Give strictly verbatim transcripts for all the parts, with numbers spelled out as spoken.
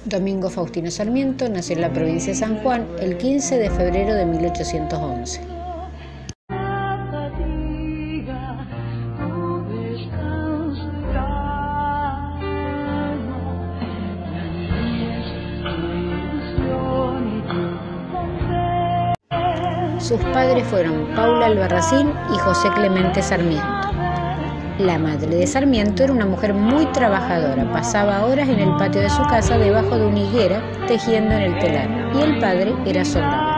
Domingo Faustino Sarmiento nació en la provincia de San Juan el quince de febrero de mil ochocientos once. Sus padres fueron Paula Albarracín y José Clemente Sarmiento. La madre de Sarmiento era una mujer muy trabajadora, pasaba horas en el patio de su casa debajo de una higuera tejiendo en el telar, y el padre era soldado.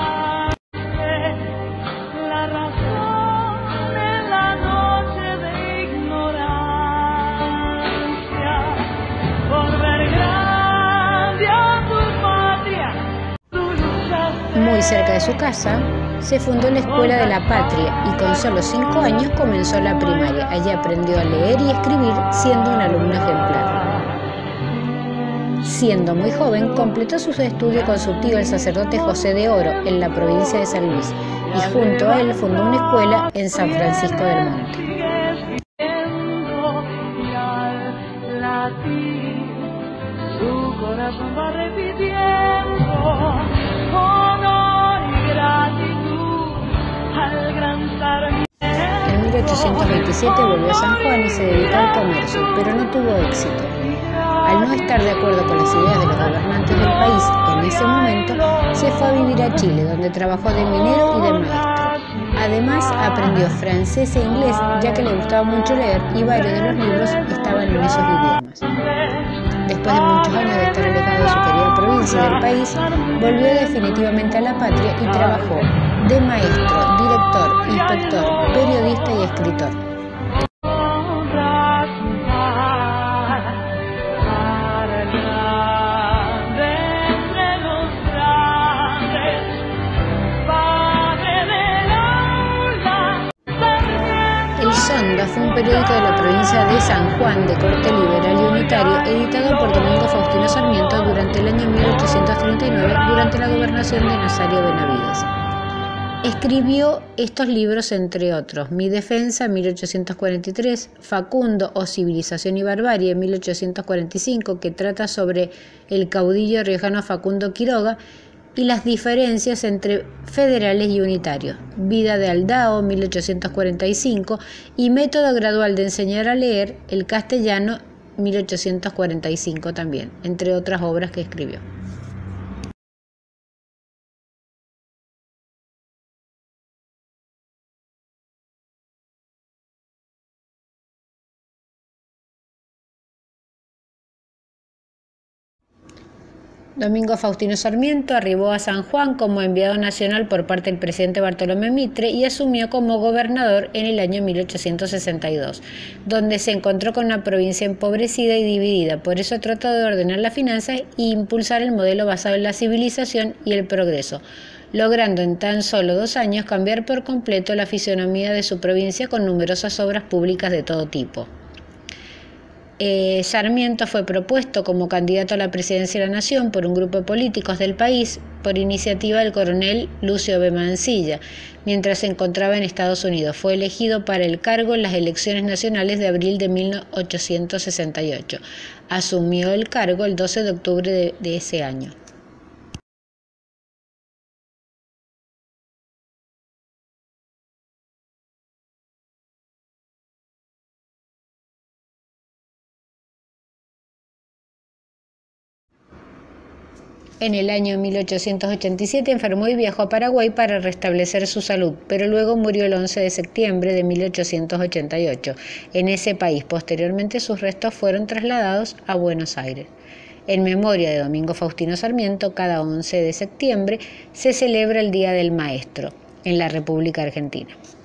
Muy cerca de su casa se fundó la Escuela de la Patria y con solo cinco años comenzó la primaria. Allí aprendió a leer y escribir siendo un alumno ejemplar. Siendo muy joven, completó sus estudios con su tío el sacerdote José de Oro en la provincia de San Luis y junto a él fundó una escuela en San Francisco del Monte. Su corazón va repitiendo honor y gratitud al gran Sarmiento. En mil ochocientos veintisiete volvió a San Juan y se dedicó al comercio, pero no tuvo éxito. Al no estar de acuerdo con las ideas de los gobernantes del país en ese momento, se fue a vivir a Chile, donde trabajó de minero y de maestro. Además, aprendió francés e inglés, ya que le gustaba mucho leer y varios de los libros estaban en esos idiomas. Después de muchos años de estar alejado de su querida provincia y del país, volvió definitivamente a la patria y trabajó de maestro, director, inspector, periodista y escritor. El Sonda fue un periódico de la provincia de San Juan de corte liberal y unitario, editado por Domingo Faustino Sarmiento durante el año mil ochocientos treinta y nueve, durante la gobernación de Nazario Benavides. Escribió estos libros, entre otros: Mi defensa, mil ochocientos cuarenta y tres, Facundo o Civilización y Barbarie, mil ochocientos cuarenta y cinco, que trata sobre el caudillo riojano Facundo Quiroga, y las diferencias entre federales y unitarios, Vida de Aldao, mil ochocientos cuarenta y cinco, y Método gradual de enseñar a leer el castellano, mil ochocientos cuarenta y cinco también, entre otras obras que escribió. Domingo Faustino Sarmiento arribó a San Juan como enviado nacional por parte del presidente Bartolomé Mitre y asumió como gobernador en el año mil ochocientos sesenta y dos, donde se encontró con una provincia empobrecida y dividida. Por eso trató de ordenar las finanzas e impulsar el modelo basado en la civilización y el progreso, logrando en tan solo dos años cambiar por completo la fisonomía de su provincia con numerosas obras públicas de todo tipo. Eh, Sarmiento fue propuesto como candidato a la presidencia de la Nación por un grupo de políticos del país por iniciativa del coronel Lucio B. Mansilla, mientras se encontraba en Estados Unidos. Fue elegido para el cargo en las elecciones nacionales de abril de mil ochocientos sesenta y ocho. Asumió el cargo el doce de octubre de, de ese año. En el año mil ochocientos ochenta y siete enfermó y viajó a Paraguay para restablecer su salud, pero luego murió el once de septiembre de mil ochocientos ochenta y ocho en ese país. Posteriormente sus restos fueron trasladados a Buenos Aires. En memoria de Domingo Faustino Sarmiento, cada once de septiembre se celebra el Día del Maestro en la República Argentina.